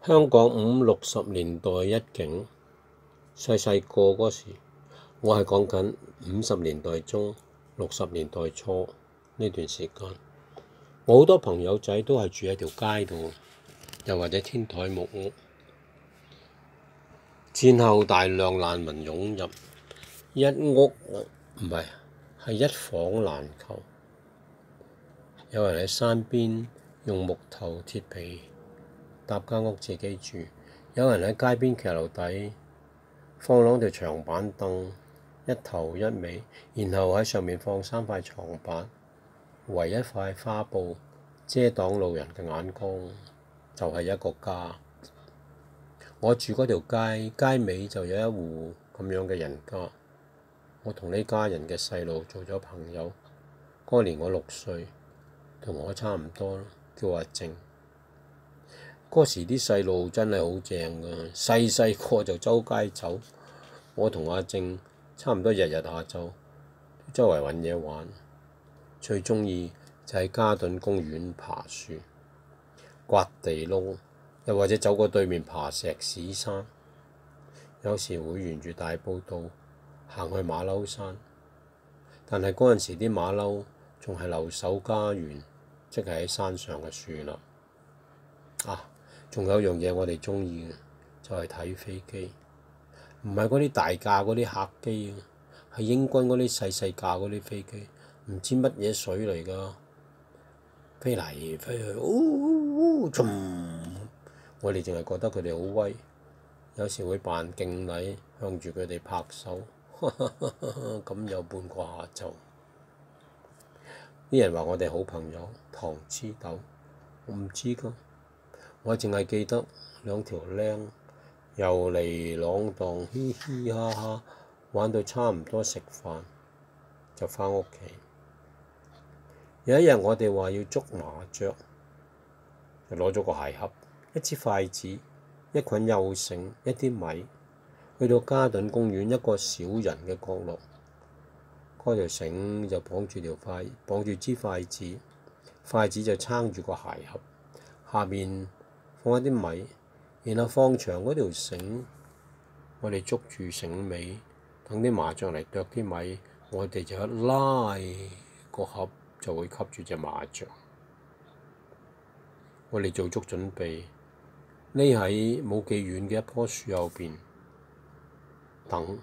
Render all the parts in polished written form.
香港50、60年代一景，細細個嗰時，我係講緊50年代中、60年代初呢段時間。我好多朋友仔都係住喺條街度，又或者天台木屋。戰後大量難民湧入，一屋唔係，係一房難求。有人喺山邊用木頭鐵皮搭間屋自己住，有人喺街邊騎樓底放2條長板凳，一頭一尾，然後喺上面放3塊床板，圍一塊花布遮擋路人嘅眼光，就係一個家。我住嗰條街，街尾就有一戶咁樣嘅人家。我同呢家人嘅細路做咗朋友。嗰年我6歲，同我差唔多，叫阿正。嗰時啲細路真係好正㗎，細細個就周街走。我同阿正差唔多日日下晝周圍揾嘢玩，最鍾意就喺嘉頓公園爬樹、刮地窿，又或者走過對面爬石屎山。有時會沿住大埔道行去馬騮山，但係嗰陣時啲馬騮仲係留守家園，即係喺山上嘅樹林。仲有樣嘢我哋鍾意嘅就係睇飛機，唔係嗰啲大架嗰啲客機，係英軍嗰啲細細架嗰啲飛機，唔知乜嘢水嚟㗎，飛嚟飛去，我哋淨係覺得佢哋好威，有時會扮敬禮，向住佢哋拍手，咁有半個下晝。啲人話我哋好朋友，糖黐豆，我唔知㗎。我淨係記得2條僆遊嚟浪蕩，嘻嘻哈哈，玩到差唔多食飯就返屋企。有一日我哋話要捉麻雀，就攞咗個鞋盒、一支筷子、一捆幼繩、一啲米，去到嘉頓公園一個少人嘅角落。嗰條繩就綁住支筷子，筷子就撐住個鞋盒，下面放一啲米，然後放長嗰條繩，我哋捉住繩尾，等啲麻雀嚟啄啲米，我哋就一拉個盒就會吸住隻麻雀。我哋做足準備，匿喺冇幾遠嘅一棵樹後邊，等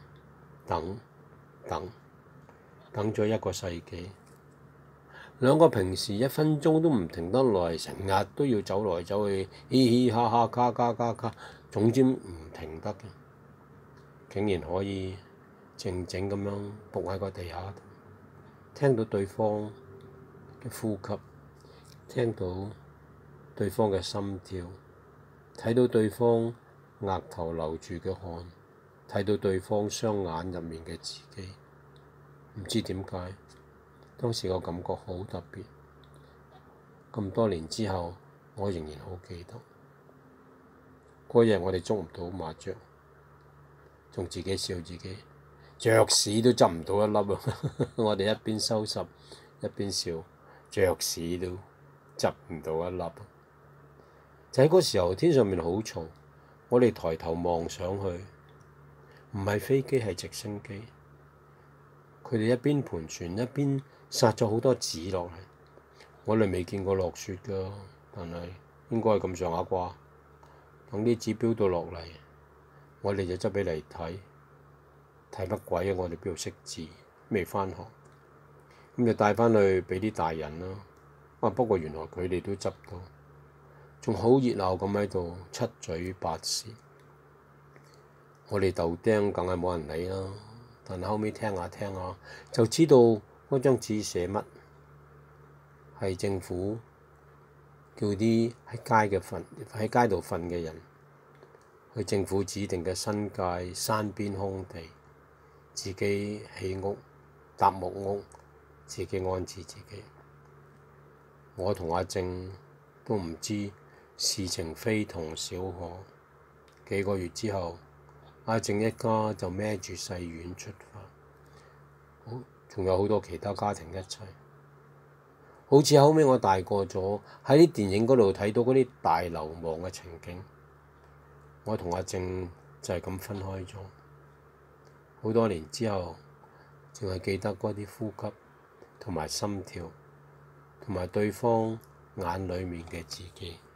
咗1個世紀。2個平時1分鐘都唔停得來，成日都要走來走去，嘻嘻哈哈，卡卡卡卡，總之唔停得嘅，竟然可以靜靜咁樣伏喺個地下，聽到對方嘅呼吸，聽到對方嘅心跳，睇到對方額頭流住嘅汗，睇到對方雙眼入面嘅自己，唔知點解。當時個感覺好特別，咁多年之後，我仍然好記得。嗰日我哋捉唔到麻雀，仲自己笑自己，雀屎都執唔到一粒啊！我哋一邊收拾一邊笑，雀屎都執唔到一粒。就喺嗰時候，天上面好嘈，我哋抬頭望上去，唔係飛機，係直升機。佢哋一邊盤旋一邊撒咗好多紙落嚟，我哋未見過落雪㗎，但係應該係咁上下啩。等啲紙飆到落嚟，我哋就執起嚟睇乜鬼啊！我哋邊度識字，未返學，咁就帶返去畀啲大人啦。不過原來佢哋都執到，仲好熱鬧咁喺度七嘴八舌。我哋豆丁梗係冇人理啦。但後尾聽下就知道嗰張紙寫乜，係政府叫啲喺街度瞓嘅人去政府指定嘅新界山邊空地，自己起屋搭木屋，自己安置自己。我同阿正都唔知事情非同小可。幾個月之後，阿正一家就孭住細丸出發，仲有好多其他家庭一齊。好似後尾我大個咗，喺啲電影嗰度睇到嗰啲大流亡嘅情景， 我同阿靜就係咁分開咗。好多年之後，淨係記得嗰啲呼吸同埋心跳，同埋對方眼裡面嘅自己。